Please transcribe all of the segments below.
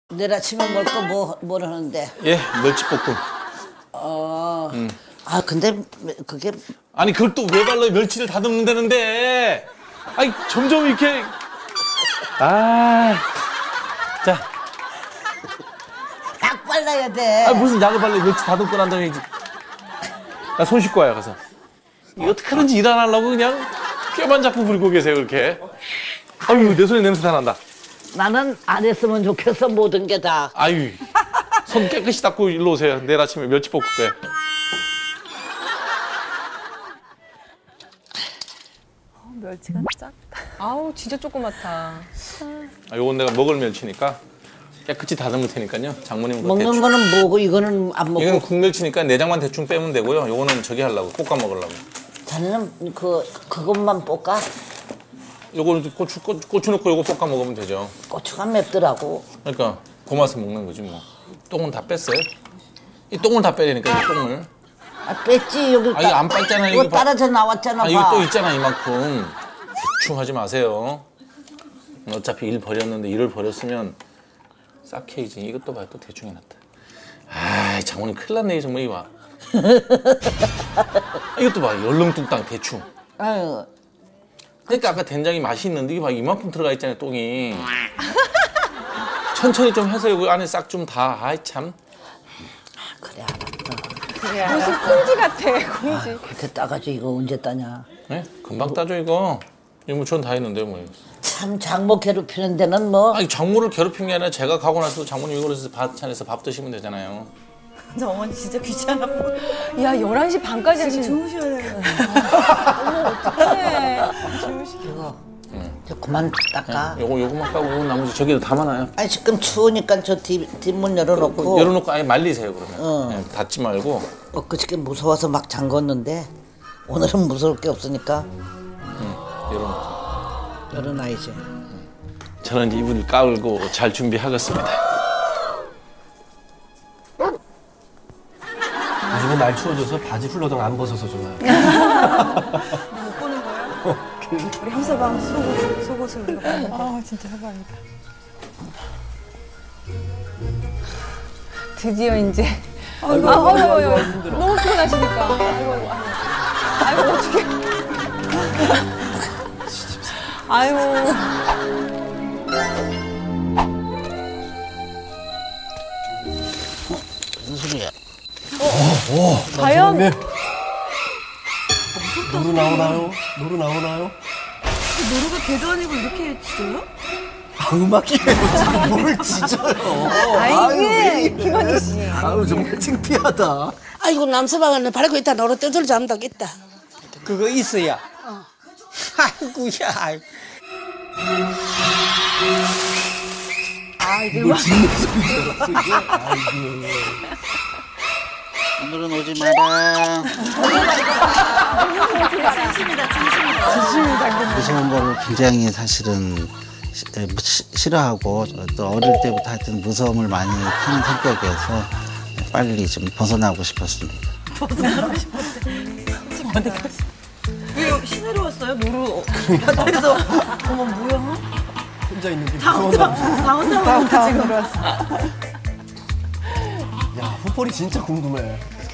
내일 아침에 뭘 하는데? 예, 멸치볶음. 아 근데 그게 아니 그걸 또 왜 발라? 멸치를 다듬는다는데. 아니 점점 이렇게. 자. 약 발라야 돼. 아 무슨 약을 발라? 멸치 다듬고 난 다음에 이제. 나 손 씻고 와요 가서. 이거 어떻게 하는지 일 안 하려고 그냥 꾀만 자꾸 부리고 계세요 그렇게. 아유 내 손에 냄새 다 난다. 나는 안 했으면 좋겠어 모든 게 다. 아유 손 깨끗이 닦고 일로 오세요. 내일 아침에 멸치 볶을 거예요. 멸치가 작다. 아우 진짜 조그맣다. 요건 내가 먹을 멸치니까 깨끗이 다듬을 테니까요. 장모님 먹는 대충. 거는 뭐고 이거는 안 먹고. 이건 국멸치니까 내장만 대충 빼면 되고요. 요거는 저기 하려고 볶아 먹으려고. 자네는 그것만 볶아? 요거는 고추 넣고 요거 볶아 먹으면 되죠. 고추가 맵더라고. 그러니까 고마서 먹는 거지 뭐. 똥은 다 뺐어요? 이 똥을 다 빼려니까 이 똥을. 아 뺐지 여기. 이거 안 뺐잖아요. 이거 따라져 나왔잖아. 봐. 이거 또 있잖아 이만큼. 대충 하지 마세요. 어차피 일 버렸는데 일을 버렸으면 싹해야지. 이것도 봐요. 또 대충 해놨다. 아 장모님 큰일 났네 정말 이거 봐. 이것도 봐. 열렁뚱땅 대충. 아유. 그러니까 아까 된장이 맛이 있는데 이게 봐 이만큼 들어가 있잖아요 똥이. 천천히 좀 해서 여기 안에 싹 좀 다. 아이 참. 그래 알았어. 무슨 콩지 같아 콩지. 그렇게 따가지고 이거 언제 따냐. 네? 금방 따죠 이거. 이거 뭐 전 다 했는데 뭐. 참 장모 괴롭히는 데는 뭐. 아니 장모를 괴롭힌 게 아니라 제가 가고 나서 장모님 이걸로 해서 반찬에서 밥 드시면 되잖아요. 근데 어머니 진짜 귀찮아 보여. 야 11시 반까지 하시는. 주무셔야 돼. 어떡해. 이거 이제 그만 닦아. 요거만 까고 나머지 저기도 담아놔요. 아니 지금 추우니까 저 뒷문 열어놓고. 열어놓고 아예 말리세요 그러면. 네, 닫지 말고. 그저께 무서워서 막 잠궜는데 오늘은 무서울 게 없으니까 열어놓고. 열어놔야지. 저는 이제 이불을 깔고 잘 준비하겠습니다. 요즘에 날 추워져서 바지 훌러덩 안 벗어서 좋아요. 못 보는 거야? 우리 형사방 속옷을 우리가 보는 거. 아 진짜 해방이다. 드디어 이제. 아이고 너무 피곤하시니까. 아이고 어떡해. 아이고. 무슨 소리야? 과연? 노루 나오나요? 노루 나오나요? 노루가 개도 아니고 이렇게 짖어요? 음악이에요. 지금 뭘 짖어요. 아이고 김원희 씨. 아유 정말 창피하다. 아이고 남서방은 바르고 있다 노릇 떼들 잠다고 있다. 그거 있어야. 아이고야. 아 이게 뭘 짖는 소리인 줄 알았어 이게. 아이고. 오늘은 오지 마라. 무서운 거를 굉장히 사실은 싫어하고 또 어릴 때부터 하여튼 무서움을 많이 타는 성격이어서 빨리 좀 벗어나고 싶었습니다. 왜 시내로 왔어요? 노루 밭에서. 어머 뭐야? 혼자 있는 게 무서워. 다운타운으로 왔어. 야 후폴이 진짜 궁금해.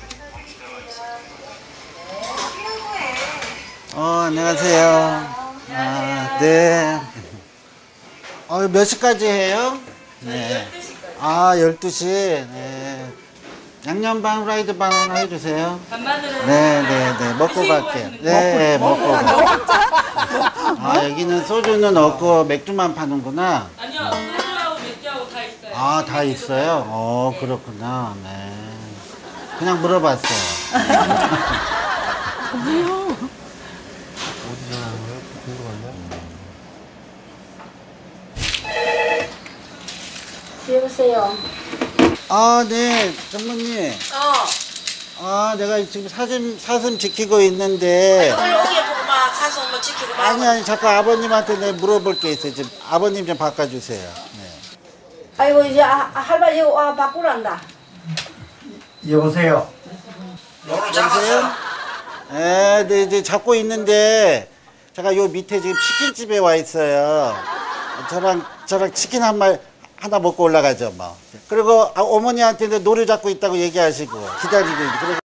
안녕하세요. 네. 몇 시까지 해요? 네. 12시. 네. 양념반, 후라이드반 하나 해주세요. 네. 먹고 갈게요. 네, 먹고 갈게요. 여기는 소주는 없고 맥주만 파는구나. 아니요, 소주하고 맥주하고 다 있어요. 다 있어요? 그렇구나. 네. 그냥 물어봤어요. 어디서 나는 거예요? 궁금한데. 여보세요. 네, 전무님. 내가 지금 사슴 지키고 있는데. 여기에 보고 막 가서 뭐 지키고 막. 아니, 자꾸 아버님한테 내가 물어볼 게 있어요. 지금 아버님 좀 바꿔주세요. 네. 아이고 이제 할머니 와 바꾸란다. 여보세요. 여보세요? 네, 이제 잡고 있는데, 제가 요 밑에 지금 치킨집에 와 있어요. 저랑 치킨 한 마리, 하나 먹고 올라가죠 뭐. 그리고 어머니한테는 노래 잡고 있다고 얘기하시고 기다리고. 그리고